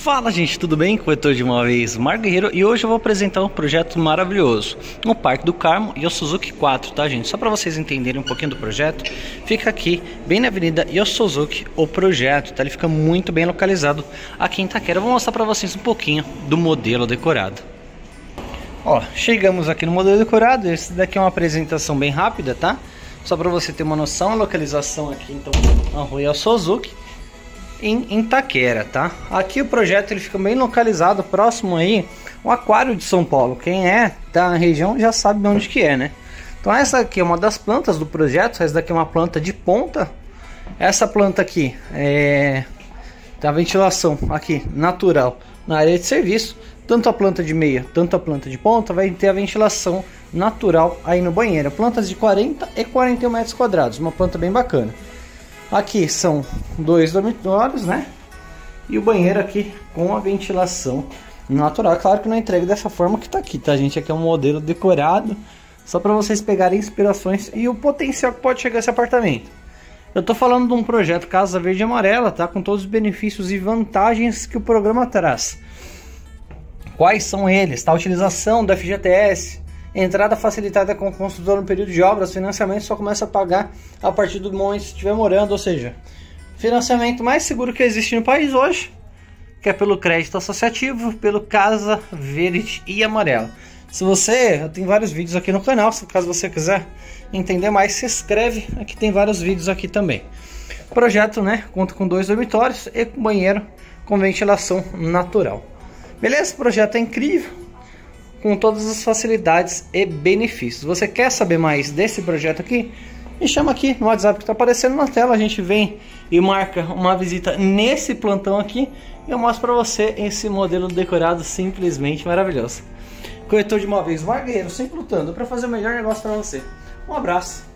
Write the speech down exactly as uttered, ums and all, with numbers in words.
Fala gente, tudo bem? Corretor de imóveis Marco Guerreiro, e hoje eu vou apresentar um projeto maravilhoso no Parque do Carmo e o Suzuki quatro, tá gente? Só para vocês entenderem um pouquinho do projeto, fica aqui bem na Avenida Iosuzuki o projeto, tá? Ele fica muito bem localizado aqui em Itaquera. Eu vou mostrar para vocês um pouquinho do modelo decorado. Ó, chegamos aqui no modelo decorado. Esse daqui é uma apresentação bem rápida, tá? Só para você ter uma noção, a localização aqui então na rua Iosuzuki, em Itaquera, tá? Aqui o projeto ele fica bem localizado, próximo aí ao Aquário de São Paulo. Quem é da região já sabe onde que é, né? Então essa aqui é uma das plantas do projeto. Essa daqui é uma planta de ponta. Essa planta aqui é tem a ventilação aqui natural na área de serviço. Tanto a planta de meia, tanto a planta de ponta vai ter a ventilação natural aí no banheiro. Plantas de quarenta e quarenta e um metros quadrados, uma planta bem bacana. Aqui são dois dormitórios, né? E o banheiro aqui com a ventilação natural. Claro que não é entregue dessa forma que tá aqui, tá gente? Aqui é um modelo decorado, só para vocês pegarem inspirações e o potencial que pode chegar esse apartamento. Eu tô falando de um projeto Casa Verde e Amarela, tá? Com todos os benefícios e vantagens que o programa traz. Quais são eles? Tá? A utilização do F G T S, entrada facilitada com o construtor no período de obras, financiamento só começa a pagar a partir do momento que estiver morando, ou seja, financiamento mais seguro que existe no país hoje, que é pelo crédito associativo, pelo Casa Verde e Amarela. Se você, eu tenho vários vídeos aqui no canal, se caso você quiser entender mais, se inscreve, aqui tem vários vídeos aqui também. O projeto, né, conta com dois dormitórios e com banheiro com ventilação natural. Beleza? O projeto é incrível, com todas as facilidades e benefícios. Você quer saber mais desse projeto aqui? Me chama aqui no WhatsApp que está aparecendo na tela. A gente vem e marca uma visita nesse plantão aqui e eu mostro para você esse modelo decorado simplesmente maravilhoso. Corretor de imóveis Marco Guerreiro, sempre lutando para fazer o melhor negócio para você. Um abraço.